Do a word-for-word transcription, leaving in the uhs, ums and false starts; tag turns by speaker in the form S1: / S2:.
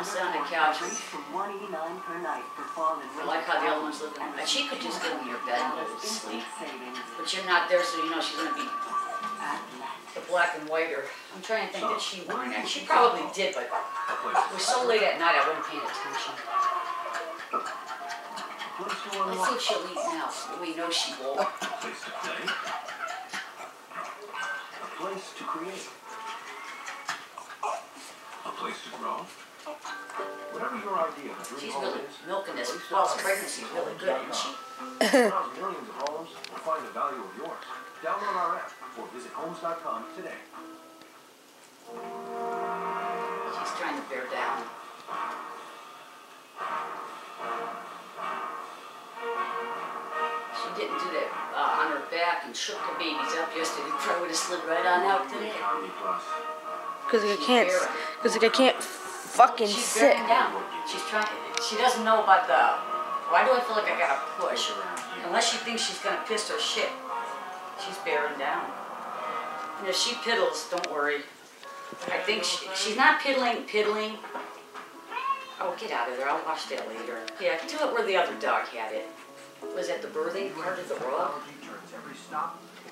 S1: sit on the couch.
S2: From one eighty-nine per night for fall and
S1: I like how the other one's living. And she could just get in your bed and go to sleep. But you're not there, so you know she's going to be the black and whiter. I'm trying to think that she won that. She probably did, but it was so late at night I wasn't paying attention. Let's see if she'll eat now. We know she will.
S3: A place to play. A place to create. A place to grow. Whatever your idea of a dream
S1: She's
S3: home
S1: really
S3: is,
S1: milking this false pregnancy really good, isn't she?
S3: browse millions of homes and find the value of yours. Download our app or visit homes dot com today.
S1: She's trying to bear down. She didn't do that uh, on her back and shook the babies up yesterday. Probably would have slid right on out today.
S4: Because I
S1: She's
S4: can't,
S1: bearing.
S4: because I can't fucking
S1: She's
S4: sit.
S1: bearing down. She's trying. She doesn't know about the. Why do I feel like I gotta push? Unless she thinks she's gonna piss her shit. She's bearing down. And if she piddles, don't worry. I think she, she's not piddling, piddling. Oh, get out of there. I'll watch that later. Yeah, do it where the other dog had it. Was at the birthing part of the rug?
S3: Turns every stop